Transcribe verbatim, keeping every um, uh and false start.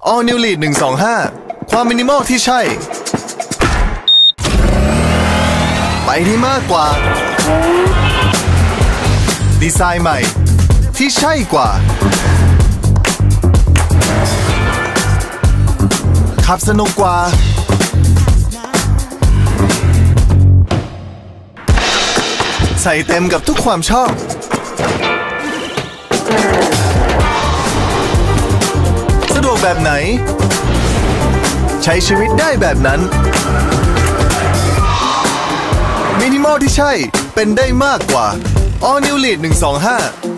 All New Lead หนึ่งสองห้าความมินิมอลที่ใช่ไปที่มากกว่าดีไซน์ใหม่ที่ใช่กว่าขับสนุกกว่าใส่เต็มกับทุกความชอบสะดวกแบบไหนใช้ชีวิตได้แบบนั้นมินิมอลที่ใช่เป็นได้มากกว่า All New Lead หนึ่งสองห้า